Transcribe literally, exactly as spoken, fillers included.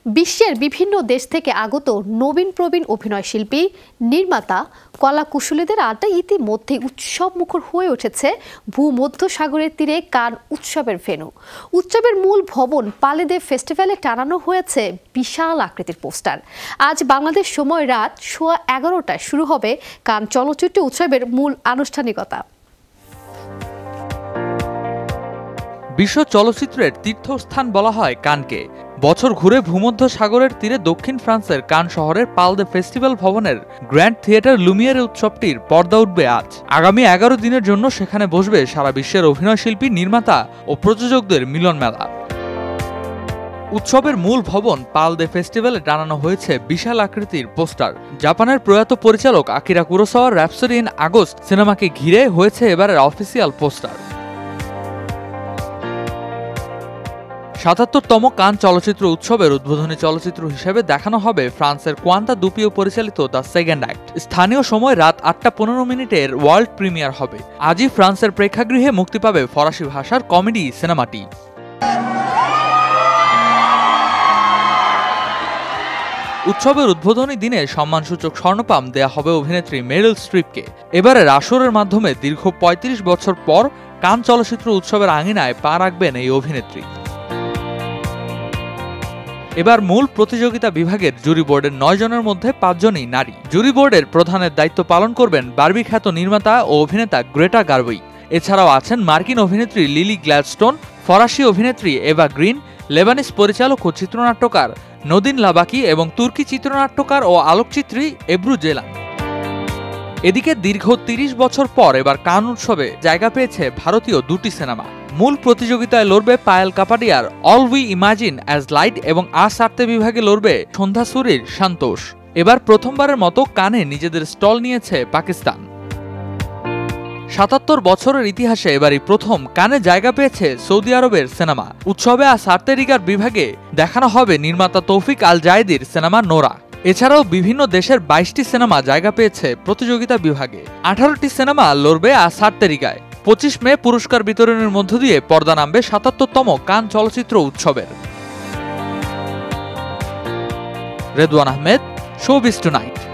বিশ্বের বিভিন্ন দেশ থেকে আগত নবীন প্রবীণ অভিনয়শিল্পী, নির্মাতা, কলাকুশলীদের আড্ডা ইতিমধ্যে উৎসবমুখর হয়ে উঠেছে ভূমধ্যসাগরের তীরে কান উৎসবের ভেন্যু। উৎসবের মূল ভবন পালে দে ফেস্টিভ্যালে টানানো হয়েছে বিশাল আকৃতির পোস্টার। আজ বাংলাদেশ সময় রাত সোয়া এগারোটায় শুরু হবে কান চলচ্চিত্র উৎসবের মূল আনুষ্ঠানিকতা। বিশ্ব চলচ্চিত্রের তীর্থস্থান বলা হয় কানকে। বছর ঘুরে ভূমধ্যসাগরের তীরে দক্ষিণ ফ্রান্সের কান শহরের পাল দে ফেস্টিভ্যাল ভবনের গ্র্যান্ড থিয়েটার লুমিয়ারে উৎসবটির পর্দা উঠবে আজ। আগামী এগারো দিনের জন্য সেখানে বসবে সারা বিশ্বের অভিনয়শিল্পী, নির্মাতা ও প্রযোজকদের মিলন মেলা। উৎসবের মূল ভবন পাল দে ফেস্টিভ্যালে টানানো হয়েছে বিশাল আকৃতির পোস্টার। জাপানের প্রয়াত পরিচালক আকিরা কুরোসাওয়ার র‍্যাপসোডি ইন আগস্ট সিনেমাকে ঘিরে হয়েছে এবারের অফিসিয়াল পোস্টার। সাতাত্তরতম কান চলচ্চিত্র উৎসবের উদ্বোধনী চলচ্চিত্র হিসেবে দেখানো হবে ফ্রান্সের কোয়ান্তা দুপিও পরিচালিত দ্য সেকেন্ড অ্যাক্ট। স্থানীয় সময় রাত আটটা পনেরো মিনিটের ওয়ার্ল্ড প্রিমিয়ার হবে। আজই ফ্রান্সের প্রেক্ষাগৃহে মুক্তি পাবে ফরাসি ভাষার কমেডি সিনেমাটি। উৎসবের উদ্বোধনী দিনে সম্মানসূচক স্বর্ণপাম দেয়া হবে অভিনেত্রী মেরিল স্ট্রিপকে। এবারের আসরের মাধ্যমে দীর্ঘ পঁয়ত্রিশ বছর পর কান চলচ্চিত্র উৎসবের আঙিনায় পা রাখবেন এই অভিনেত্রী। এবার মূল প্রতিযোগিতা বিভাগের জুরি বোর্ডের নয় জনের মধ্যে পাঁচজনই নারী। জুরি বোর্ডের প্রধানের দায়িত্ব পালন করবেন বারবি খ্যাত নির্মাতা ও অভিনেতা গ্রেটা গার্বই। এছাড়াও আছেন মার্কিন অভিনেত্রী লিলি গ্ল্যাডস্টোন, ফরাসি অভিনেত্রী এভা গ্রিন, লেবানিস পরিচালক ও চিত্রনাট্যকার নদিন লাবাকি এবং তুর্কি চিত্রনাট্যকার ও আলোকচিত্রী এব্রু জেলান। এদিকে দীর্ঘ তিরিশ বছর পর এবার কান উৎসবে জায়গা পেয়েছে ভারতীয় দুটি সিনেমা। মূল প্রতিযোগিতায় লড়বে পায়েল কাপাডিয়ার All We Imagine as Light এবং আ সার্তে বিভাগে লড়বে সন্ধ্যা সুরির সন্তোষ। এবার প্রথমবারের মতো কানে নিজেদের স্টল নিয়েছে পাকিস্তান। সাতাত্তর বছরের ইতিহাসে এবারই প্রথম কানে জায়গা পেয়েছে সৌদি আরবের সিনেমা। উৎসবে আ সার্তে রিগার বিভাগে দেখানো হবে নির্মাতা তৌফিক আল জায়েদির সিনেমা নোরা। এছাড়াও বিভিন্ন দেশের বাইশটি সিনেমা জায়গা পেয়েছে প্রতিযোগিতা বিভাগে। আঠারোটি সিনেমা লড়বে আ সার্তে রিগায়। পঁচিশ মে পুরস্কার বিতরণের মধ্য দিয়ে পর্দা নামবে সাতাত্তরতম কান চলচ্চিত্র উৎসবের। Redwan Ahmed, showbiz tonight.